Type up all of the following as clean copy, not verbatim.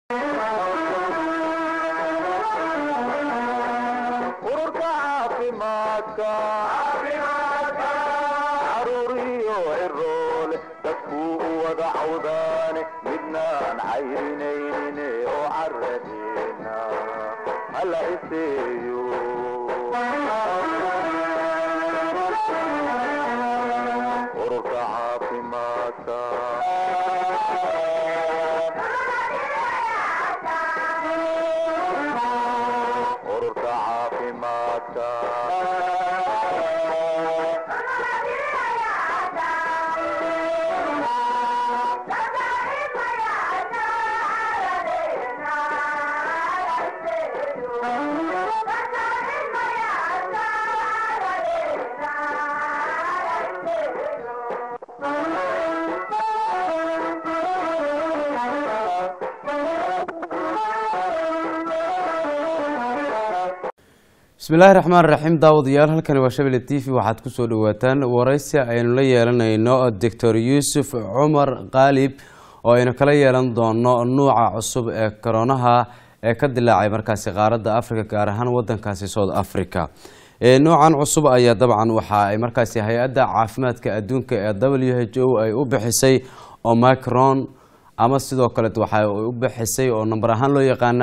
بسم الله الرحمن الرحيم داود يال هلكن waa Shabelle TV waxaad ku soo dhawaataan waraysi aynu la yeelanayno Dr. Yusuf Umar Qalib oo aynu kala yeelan doono nooca cusub ee corona ee ka dilaacay markaasi qaaradda Afrika gaar ahaan wadankaasi South Africa noocan cusub ayaa dabcan waxa ay markaasi hay'adda caafimaadka adduunka ee WHO ay u bixisay Omicron ama sidoo kale waxa ay u bixisay oo number ahaan loo yaqaan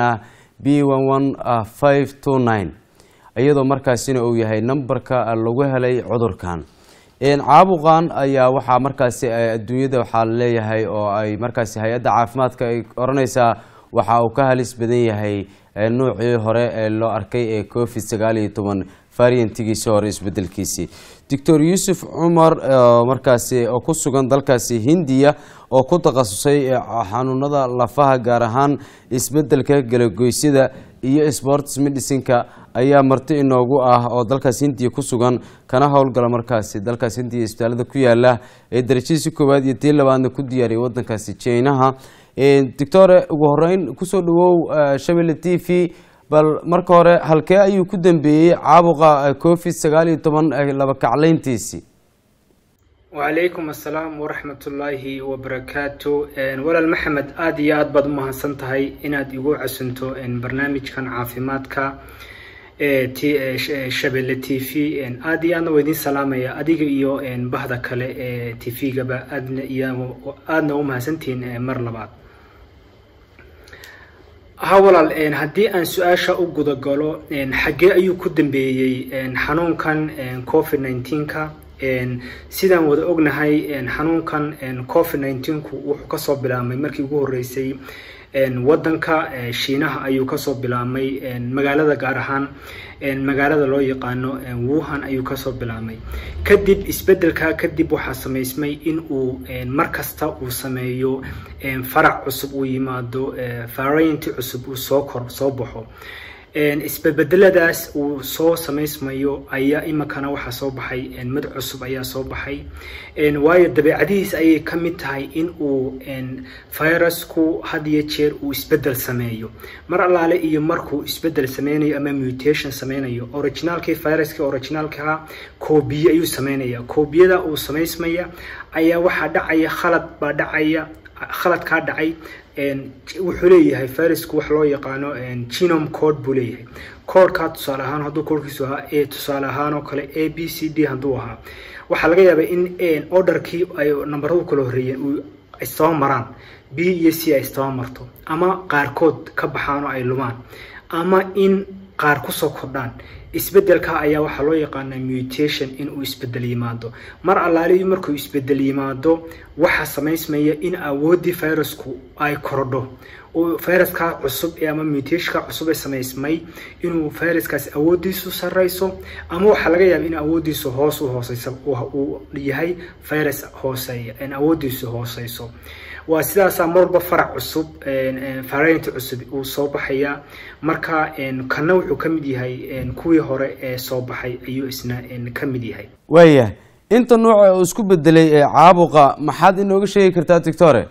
B11529 iyadoo markaasina uu yahay numberka lagu helay cudurkan caabuqan ayaa waxa markaasi adduunyada waxa leeyahay oo ay markaasi hay'adda caafimaadka ay oranaysaa waxa uu ka halis badan yahay noocii hore ee loo arkay ee COVID-19 variantigiisa hore isbedelkiisi Dr. Yusuf Umar markaasi oo ku sugan dalkaasi Hindiya oo ku takhasusay xanuunada lafaha gaar ahaan isbedelka galagoysida iyo sports medicine-ka ayaa marti inoogu ah oo dalkaas Hindiya ku sugan kana howlgala markaasi dalkaas Hindiya isbitaalada ku yaala ee darajadiisa koowaad iyo tii labaadna ku diyaariyay wadankaasi China Dr. ugu horeyn ku soo dhawow Shabelle TV bal marka hore halkee ayuu ku dambeeyay caabuqa COVID-19 laba kacleyntiisi وعليكم السلام ورحمة الله وبركاته ولا محمد آدي آد بد مهندسنتهاي إن آد يقول عسنتو إن برنامج كان عافيماتك تي شبelle TV إن آدي أنا ودين سلامة يا آدي إيو إن بهذا كله TV جبا أدنى يا أدنى ومهندسنتين مرلبات هاولا إن هدي أن سؤال شاء وجود قالوا إن حاجة أيو كدن بي إن حنون كان إن COVID-19 كا sidaan wada ognahay xanuunkan COVID-19 wuxuu ka soo bilaabmay markii ugu horeysay wadanka Shiinaha ayuu ka soo bilaabmay magaalada gaar ahaan magaalada loo yaqaano Wuhan ayuu ka soo bilaabmay kadib isbedelka kadib waxa sameysmay in uu markasta uu sameeyo farac cusub uu yimaado variant cusub uu soo baxo isbeddeladaas uu soo sameysmayo ayaa imakana waxa soo baxay mid cusub ayaa soo baxay waayo dabeecadihiisa ayay ka mid tahay in uu virusku had iyo jeer uu isbedel sameeyo mar allaale iyo markuu isbedel sameynayo ama mutation sameynayo originalkii viruska originalka koobiye ayuu sameynaya koobiyada uu sameysmaya ayaa waxa dhacaya khalad ka dhacay wuxuu leeyahay virusku wax loo yaqaano genome code buu leeyahay code-ka tusaale ahaan hadduu koodkiisu ahaa A tusaale ahaan oo kale ABCD hadduu ahaa waxaa laga yaabaa in orderkii ay nambaradu kala horeeyeen uu istaba maraan B iyo C ay istaba marto ama qaarkood ka baxaan oo ay lumaan ama in qaar ku soo kordhaan isbedelka ayaa waxa loo yaqaanaa mutation in uu isbedel yimaado mar allaale markuu isbedel yimaado waxa sameysmaya in awoodii virusku ay korodho oo viruska cusub ama mutationka cusub ay sameysmay inuu viruskaas awoodiisu sareyso ama waxa laga yaabaa in awoodiisu hoos u hooseyso uu yahay virus hooseeya in awoodiisu hooseyso waa sidaas marba farac cusub variant cusub uu soo baxaya marka kana wuxuu kamid yahay kuwii hore ee soo baxay ayuu isna kamid yahay waya inta nooc uu isku bedelay caabuqa maxaad inooga sheegi kartaa Dr.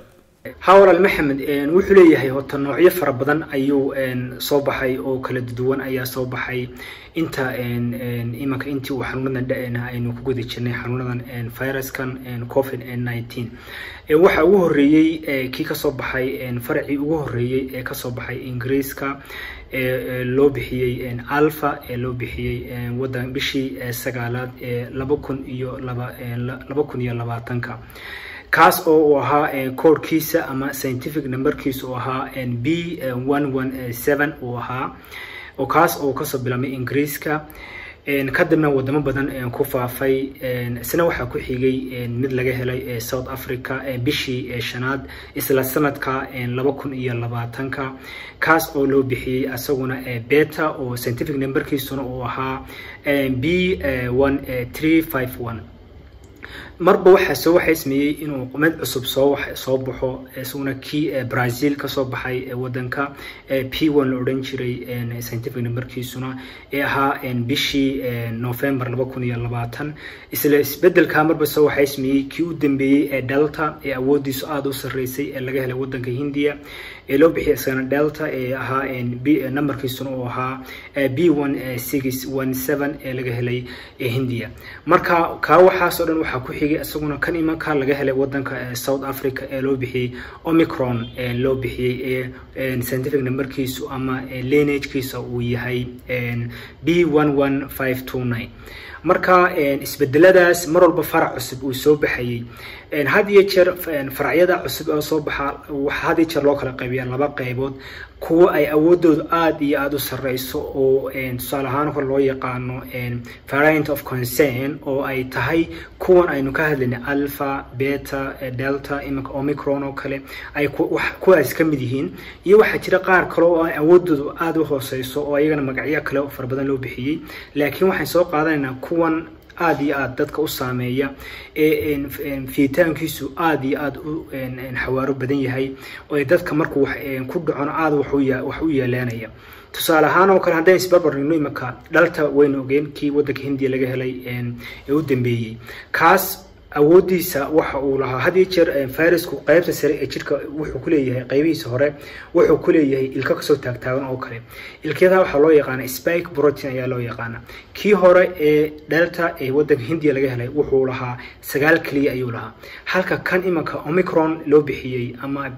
hawral maxamed wuxuu leeyahay hota noocyo fara badan ayuu soo baxay oo kala duwan ayaa soo baxay inta imanka intii uu xanuunadan dhaceena aynu ku guda jirnay xanuunadan viruskan COVID-19 waxa ugu horeeyay kii ka soo baxay farci ugu horeeyay ee ka soo baxay Ingiriiska loo bixiyay alpha loo bixiyay wadan bishii 9aad 2020 kaas oo ahaa koodkiisa ama scientific numberkiisa oo ahaa B117 oo ahaa oo kaas oo ka soo bilaabay Ingiriiska kadibna wadamo badan ku faafay isna waxa ku xigay mid laga helay South Africa bishii 5aad isla sanadka 2020 kaas oo loo bixiyay asaguna beta oo scientific numberkiisuna oo ahaa B1351 marba waxa soo xismiyay inuu qumad cusub soo baxo isuna ki Brazil ka soo baxay wadanka P1 la oran jiray scientific numberkiisuna ahaa bishii November 2020 isla isbedelka marba soo xismiyay ki u dambeeyay Delta awoodiisu aad u sareysay laga helay wadanka Hindiya loo bixiyay sana Delta ahaa numberkiisuna oo ahaa B1617 laga helay Hindiya marka ka waxa soo dhan waxa ku xigay asaguna kan imanka laga helay wadanka South Africa loo bixiyay Omicron loo bixiyay scientific numberkiisu ama lineagekiisa uu yahay B11529 marka isbedeladaas mar walba farac cusub uu soo baxayay had iyo jeer faracyada cusub oo soo baxa waxa had iyo jeer loo kala qaybiyaa laba qaybood kuwa ay awoodoodu aad iyo aad u sareyso oo tusaale ahaan loo yaqaano variant of concern oo ay tahay kuwan aynu ka hadlaynay alpha beta delta imanka omicron oo kale ay kuwaas ka mid yihiin iyo waxa jira qaar kale oo awoodoodu aad u hooseyso oo ayagana magacyo kale oo far badan loo bixiyay laakiin waxaan soo qaadanaynaa kuwan aad iyo aad dadka u saameeya fiitaankiisu aad iyo aad u xawaaro badan yahay oo dadka markuu wax ku dhacono aad wax u yeelanaya tusaale ahaan oo kale hadaan isbarbarnimo imanka dhalta waynu ogeen kii wadanka Hindiya laga helay ee u dambeeyay kaas awoodiisa waxa uu lahaa had iyo jeer virusku qaybta sare ee jirka wuxuu ku leeyahay qaybihiisa hore wuxuu ku leeyahay ilka ka soo taagtaagan oo kale ilkada waxa loo yaqaan spike protein ayaa loo yaqaan kii hore ee delta ee wadanka Hindiya laga helay wuxuu lahaa 9 kaliya ayuu lahaa halka kan imanka Omicron loo bixiyay ama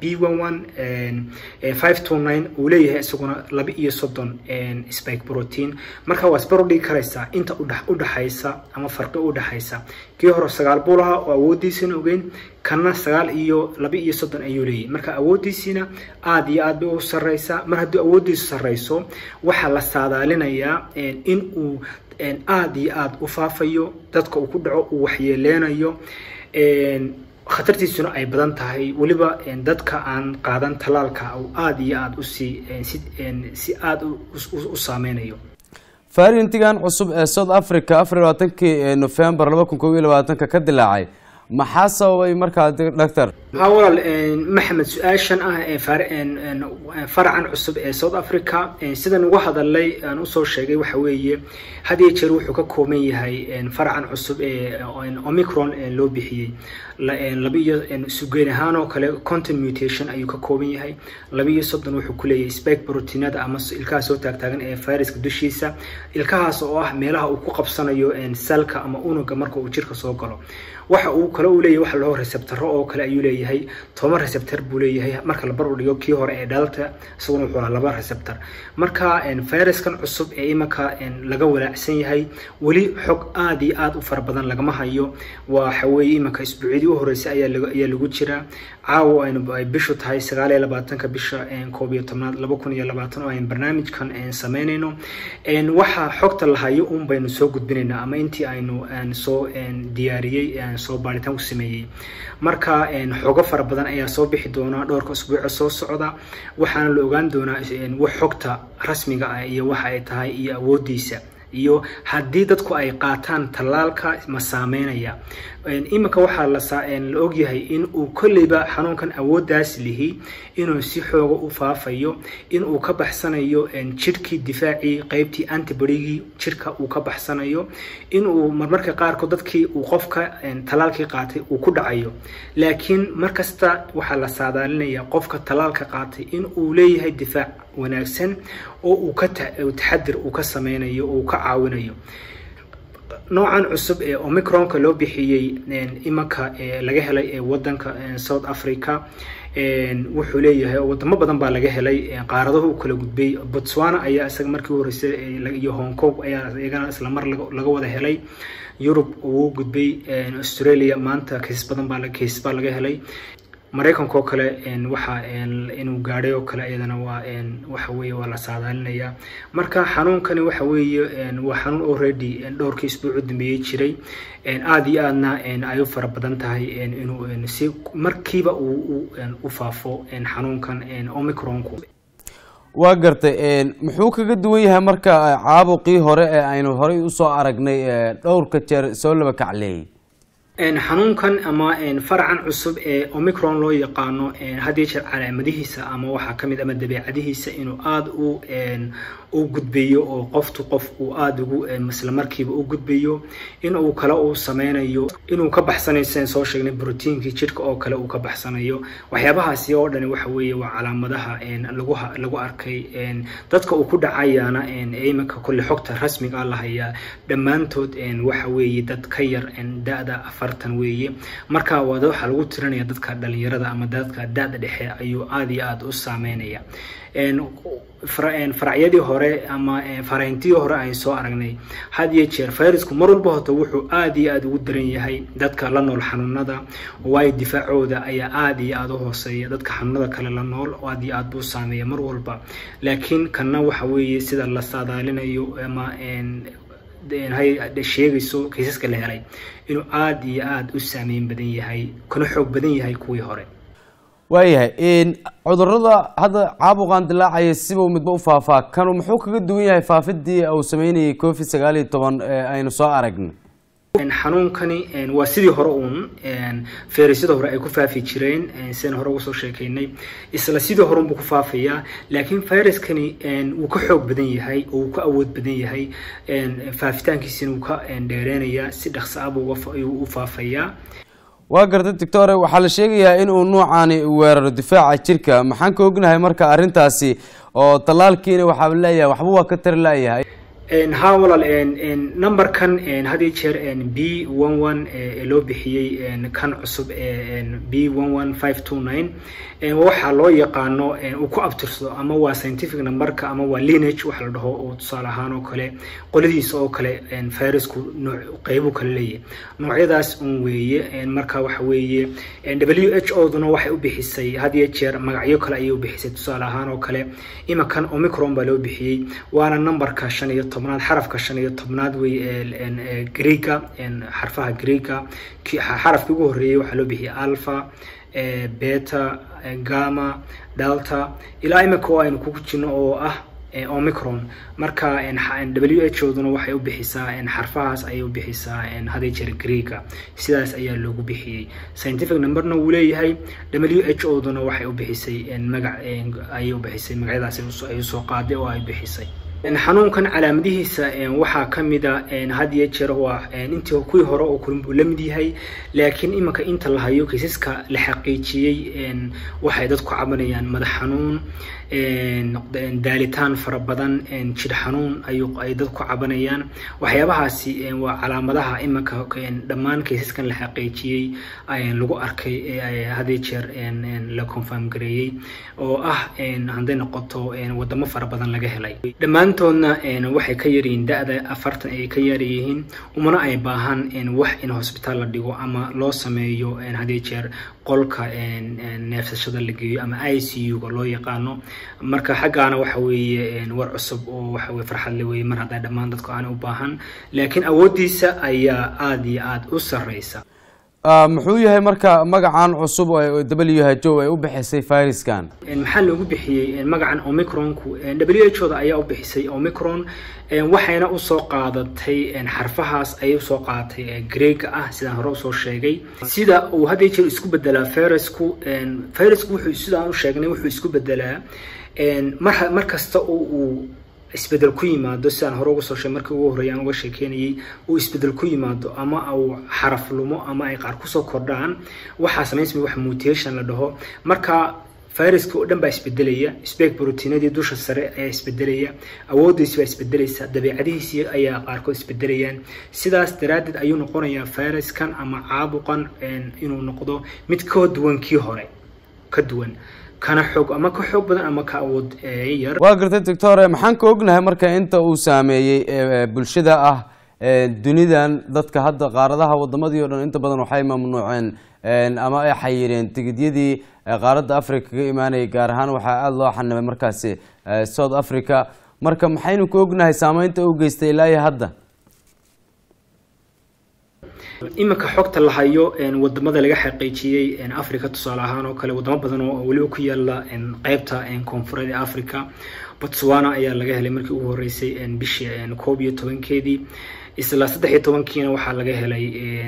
B11529 uu leeyahay isaguna 32 spike protein marka waa isbarodi karaysa inta u dhaxaysa ama farqi u dhaxaysa kii hore 9 buu lahaa oo awoodiisana ogeyn kana 9 iyo 32 ayuu leeyahay marka awoodiisina aad iyo aad u sareysa mar haddii awoodiisu sareyso waxa la saadaalinayaa in uu aad iyo aad u faafayo dadka uu ku dhaco uu waxyeeleenayo khatartiisuna ay badan tahay waliba dadka aan qaadan talaalka oo aad iyo aad u si aad u saameynayo variantigan cusub ee South Africa 24 November 2020 ka dilaacay maxaa sababay markaa doctor hawal maxamed su'aashan faracan cusub ee South Africa sidan ugu hadalay aan u soo sheegay waxa weeye hadii jeer wuxuu ka kooban yahay faracan cusub ee Omicron loo bixiyay labiyo sugeyn ahaan oo kale content mutation ayuu ka kooban yahay 32 wuxuu ku leeyahay spike proteinada ama ilkaha soo taagtaagan ee viruska dushiisa ilkahaas oo ah meelaha uu ku qabsanayo cellka ama unuga marka uu jirka soo galo waxa uu kale u leeyahay waxa loo receptor oo kale ayuu leeyahay 10 receptor buu leeyahay marka la bar dhigo kii hore ee delta isaguna wuxuu lahaa 2 receptor marka viruskan cusub ee imanka laga walaacsan yahay wali xog aad iyo aad u far badan lagama hayo waxa weeye imanka isbuucii u horeysay ayaa lagu jira caawa ay bishu tahay 29 bisha 2020 oo ay barnaamijkan sameynayno waxa xogta la hayo baynu soo gudbinaynaa ama intii aynu soo diyaariyay soo baaritaan ku sameeyay marka xogo fara badan ayaa soo bixi doona dhowrka usbuuc soo socda waxaana la ogaan doonaa wax xogta rasmiga ah iyo waxa ay tahay iyo awoodiisa iyo haddii dadku ay qaataan tallaalka ma saameynaya iminka waxaa la ogyahay in uu kolleyba xanuunkan awooddaas lihi inuu si xooga u faafayo in uu ka baxsanayo jirkii difaacii qaybtii antibodygii jirka uu ka baxsanayo in uu marmarka qaarkood dadkii uu qofka tallaalkii qaatay uu ku dhacayo laakiin markasta waxaa la saadaalinaya qofka tallaalka qaatay in uu leeyahay difaac wanaagsan oo uu ka taxadir uu ka sameynayo oo uu ka caawinayo noocan cusub ee omicronka loo bixiyay imanka laga helay wadanka South Africa wuxuu leeyahay wadamo badan baa laga helay qaaradahu kala gudbay Botswana ayaa isaga markii horeysay iyo Hong Kong ayaa iyagana isla mar laga wada helay Europe uu gudbay Australia maanta kiis badan baa laga helay Mareykanka kale waxa inuu gaaray oo kale ayadana waa waxa weeye waa la saadaalinaya marka xanuunkani waxa weeye waa xanuun already dhowrkii isbuuc dambeeyay jiray aad iyo aadna ay u fara badan tahay inuu si markiiba u faafo xanuunkan omicronku waa gartay muxuu kaga duwan yahay marka caabuqii hore ee aynu horey u soo aragnay dhowrka jeer soo laba kacleeyay xanuunkan ama farcan cusub ee omicron loo yaqaano hadii jeer calaamadihiisa ama waxa kamid ama dabeecadihiisa inuu aad u gudbiyo oo qof uu aad ugu isla markiiba u gudbiyo inuu kala uu sameynayo inuu ka baxsanayo soo sheegnay proteinkii jirka oo kale uu ka baxsanayo waxyaabahaasi oo dhan waxa weeye waa calaamadaha lagu arkay dadka uu ku dhacayana iminka kulli xogta rasmiga ah la hayaa dhamaantood waxa weeye dad ka yar da'da 40 weeye marka waxa lagu tirinaya dadka dhalinyarada ama dadka da'da dhexe ayuu aad iyo aad u saameynaya faracyadii hore ama farayntii hore ay soo aragnay hadiye jeer virusku mar walba hoto wuxuu aad iyo aad ugu daran yahay dadka la nool xanuunada way difaacooda ayaa aad iyo aad u hooseeya dadka xanuunada kale la nool aad iyo aad buu saameeya mar walba laakiin kana waxa weeye sida la saadaalinayo ama hay sheegayso kiisaska la helay inuu aad iyo aad u saameyn badan yahay kana xoog badan yahay kuwii hore waayahay cudurrada hadda caabuqan dilaacaya siba midba u faafaa kanu muxuu kaga duwan yahay faafidii uu sameynayay COVID-19 aynu soo aragnay xanuunkani waa sidii hore fayrasyada hore ay ku faafi jireen seen hore ugu soo sheekaynay isla sidii hore uu ku faafaya laakiin fayraskani uu ka xoog badan yahay oo uu ka awood badan yahay faafitaankiisina uu ka dheereynaya si dhaqso ah uu u faafaya waa gartay doctor waxa la sheegayaa in uu noocaani weeraro difaaca jirka maxaan ka ognahay marka arintaasi oo talaalkiina waxa la leeyahay waxba waa ka tar laayahay hawlal number kan hadii jeer B11 loo bixiyay kan cusub B11529 waxa loo yaqaano uu ku abtirsado ama waa scientific numberka ama waa lineage waxa la dhaho oo tusaale ahaan oo kale qoladiisa oo kale virusku nooc qaybo kale leeyahay noocyadaas weeye marka waxa weeye WHO duna waxay u bixisay hadii jeer magacyo kale ay u bixisay tusaale ahaan oo kale imakan Omicron baa loo bixiyay waana numberka 15 xarafka 15 way Greeka xarfaha Greeka xarafka ugu horeeyay waxa loo bixiyay alpha beta gamma delta ilaa imika waa aynu ku jirno oo ah Omicron marka WHO duna waxay u bixisaa xarfahaas ay u bixisaa hadii jeer Greeka sidaas ayaa loogu bixiyay scientific numberna uu leeyahay WHO duna waxay u bixisay magac ay u bixisay magacyadaas ay soo qaaday oo ay bixisay xanuunkan calaamadihiisa waxa kamida hadiye jeer waa intii kuwii hore oo kulmo la mid yahay laakiin imanka inta la hayo kiisaska la xaqiijiyay waxay dadku cabanayaan madax xanuun daalitaan fara badan jir xanuun ay dadku cabanayaan waxyaabahaasi waa calaamadaha imanka dhammaan kiisaskan la xaqiijiyay lagu arkay hadiye jeer la confirm gareeyay oo ah haday noqoto wadamo fara badan laga helay dhammaantoodna waxay ka yaryihiin da'da 40 ay ka yaryihiin umana ay baahan wax in hospital la dhigo ama loo sameeyo hadiye jeer qolka neefsashada la geeyo ama ICU ga loo yaqaano marka xagaana waxa weeye war cusub oo waxa weeye farxad leh weeye mar haday dhammaan dadku aan u baahan laakiin awoodiisa ayaa aad iyo aad u sareysa muxuu yahay marka magacan cusub oo WHO ay u bixisay viruskan maxaa loogu bixiyay magacan Omicron-ku WHO da ayaa u bixisay Omicron waxayna u soo qaadatay xarfahaas ay u soo qaadatay Greek ah sida hore soo sheegay sida uu hadda jeer isku bedelaa virusku wuxuu sidaan u sheegnay wuxuu isku bedelaa markasta uu isbedel ku yimaado sidaan hore uga soo sheegay markii ugu horeeyay uga sheekeynayay uu isbedel ku yimaado ama uu xaraf lumo ama ay qaar ku soo kordhaan waxa sameysmay wax mutation la dhaho marka viruska oo dhan baa isbedelaya spike proteinadii dusha sare ayaa isbedelaya awoodiisa baa isbedelaysa dabeecadihiisa ayaa qaarkood isbedelayaan sidaas daraaddeed ayuu noqonayaa viruskan ama caabuqan inuu noqdo mid ka duwan kii hore ka duwan kana xoog ama ka xoog badan ama ka awood yar waa gartay doctor maxaan ka ognahay marka inta uu saameeyay bulshada ah dunidan dadka hadda qaaradaha wadamadii oo dhan inta badan waxay mamnuuceen ama ay xayireen tigidyadii qaaradda Afrika ka imaanay gaar ahaan waxa aad loo xanibay markaasi South Africa marka maxaynu ka ognahay saameynta uu geystay ilaa hadda imika xogta la hayo wadamada laga xaqiijiyay Afrika tusaale ahaan oo kale wadamo badan oo wali ku yaala qaybta koonfureed Afrika Botswana ayaa laga helay markii ugu horeysay bishii 11keedii isla 13kiina waxa laga helay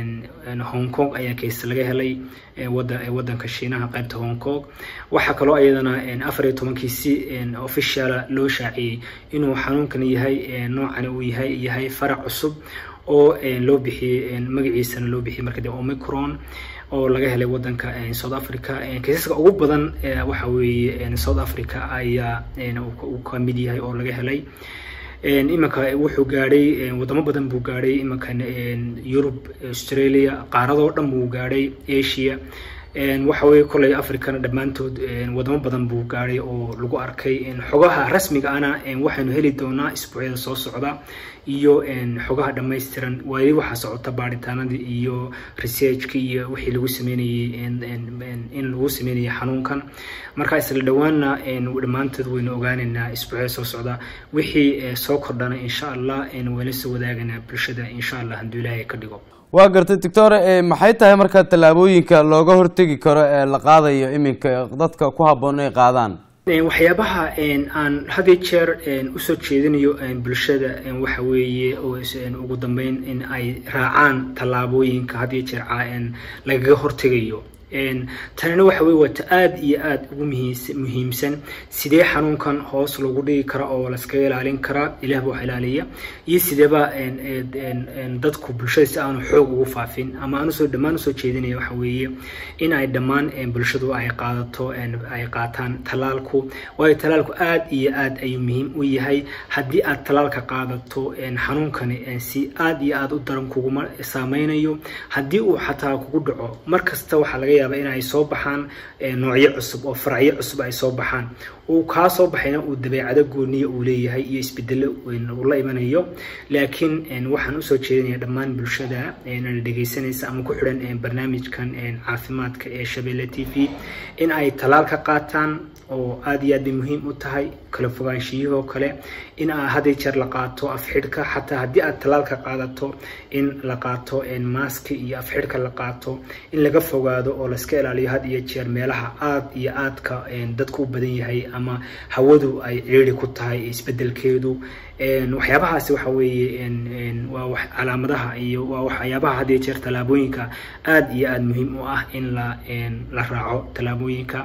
Hong Kong ayaa keys laga helay wadanka Shiinaha qaybta Hong Kong waxa kale oo ayadana 14kiisi official loo shaaciyay inuu xanuunkan yahay noocan uu yahay farac cusub oo loo bixiyay magaciisana loo bixiyay markii Omicron oo laga helay wadanka South Africa kiisaska ugu badan waxa weeye South Africa ayaa uu ka mid yahay oo laga helay imika wuxuu gaaray wadamo badan buu gaaray imika Europe Australia qaarado dhan buu gaaray Asia waxa weeye kulay Afrikana dhamaantood wadamo badan buu gaaray oo lagu arkay xogaha rasmiga ana waxaanu heli doonaa isbuucyada soo socda iyo xogaha dhameystiran waayay waxa socota baaritaanada iyo research iyo wixii lagu sameeyay in lagu sameeyay xanuunkan marka isla dhawaana dhamaantood waynu ogaanaynaa isbuucyada soo socda wixii soo kordhana insha Allah wayna soo wadaagana bulshada insha Allah haduu Ilaahay ka dhigo waa gartay doctor maxay tahay marka talaabooyinka looga hortagi karo la qaadayo iminka dadka ku haboon ay qaadaan waxyaabaha aan hadii jeer u soo jeedinayo bulshada waxa weeye oo ugu dambeyn in ay raacaan talaabooyinka hadii jeer laga hortagayo tanina waxa weeye waa aad iyo aad ugu muhiimsan sidee xanuunkan hoos loogu dhigi karo oo la iska ilaalin kara Ilaahay buu ilaaliya iyo sideeba dadku bulshada aan xoog ugu faafin ama aan soo dhamaan soo jeedinayo waxa weeye in ay dhamaan bulshadu ay qaadato ay qaataan talaalku way talaalku aad iyo aad ay muhiim u yahay hadii aad talaalka qaadato xanuunkan si aad iyo aad u daran kugu saameynayo hadii uu xataa kugu dhaco markasta waxa laga yaabaa in ay soo baxaan noocyo cusub oo faracyo cusub ay soo baxaan oo ka soo baxayna uu dabeecado gooniyo uu leeyahay iyo isbedelo uu la imanayo laakiin waxaan u soo jeedinayaa dhammaan bulshada inay dhageysanaysa ama ku xiran barnaamijkan caafimaadka ee Shabeelle TV in ay talaal ka qaataan oo aad iyo aad muhiim u tahay kala fogaanshiyo kale in aad hadii jeer la qaato afxidhka xataa hadii aad talaal ka qaadato in la qaato mask iyo afxidhka la qaato in laga fogaado oo la iska ilaaliyo had iyo jeer meelaha aad iyo aadka dadku u badan yahay ama hawadu ay ciiri ku tahay isbedelkeedu waxyaabahaasi waxa weeye waa wax calaamadaha iyo waa waxyaabaha had iyo jeer talaabooyinka aad iyo aad muhiim u ah in la raaco talaabooyinka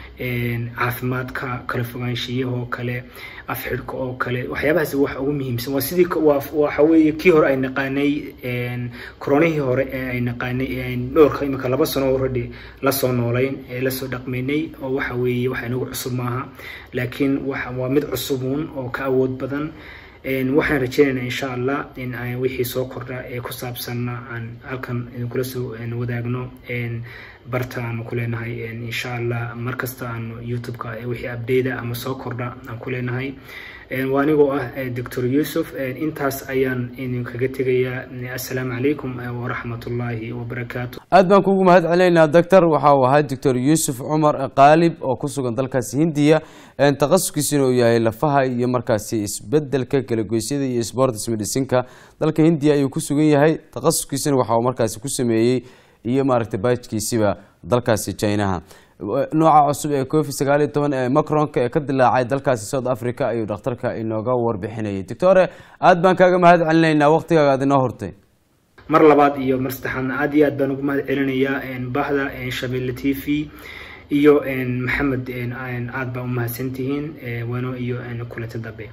caafimaadka kala fogaanshiyaha kale afxirka oo kale waxyaabahaas wax ugu muhiimsan waa sidii waxa weeye kii hore ay naqaanay koronihii hore ay naqaanay dhowrka imika 2 sano already la soo noolayn la soo dhaqmeynay oo waxa weeye waxa inagu cusub maaha laakiin waa mid cusubun oo ka awood badan waxaan rajaynaynaa insha Allah in ay wixii soo kordha ee ku saabsan aan halkan kula soo wadaagno bartaan ku leenahay insha Allah markasta aan YouTube-ka wixii update ama soo kordha aan ku leenahay waanigo ah Dr. Yusuf intaas ayaan idinkaga tegayaa assalaamu calaykum wa rahmatullahi wa barakaatuh aad baan kugu mahad celeynaa doctor waxa uu ahaa Dr. Yusuf Umar Qalib oo ku sugan dalkaas Hindiya taqasuskiisuna uu yahay lafaha iyo markaasi isbedelka kala goysyada iyo sports medicine-ka dalka Hindiya ayuu ku sugan yahay taqasuskiisuna waxa uu markaasi ku sameeyay iyo maaragtay baajkiisiba dalkaasi China nooca cusub ee COVID-19 ee Macronka ee ka dilaacay dalkaasi South Africa ayuu dhakhtarka inooga warbixinayay doctor aad baan kaaga mahad celinaynaa waqtigaaga aad inoo hortay mar labaad iyo mar saddexaad aad baan ugu mahad celinayaa bahda Shabeelle TV iyo Maxamed aad baan u mahadsantihiin wano iyo kulanta dambe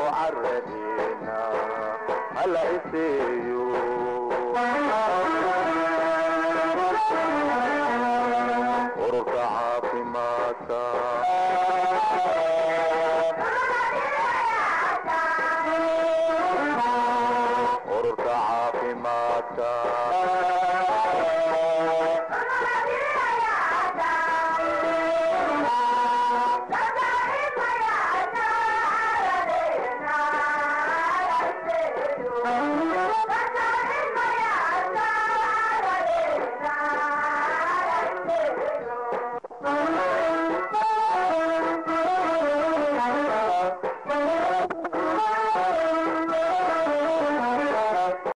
I like you.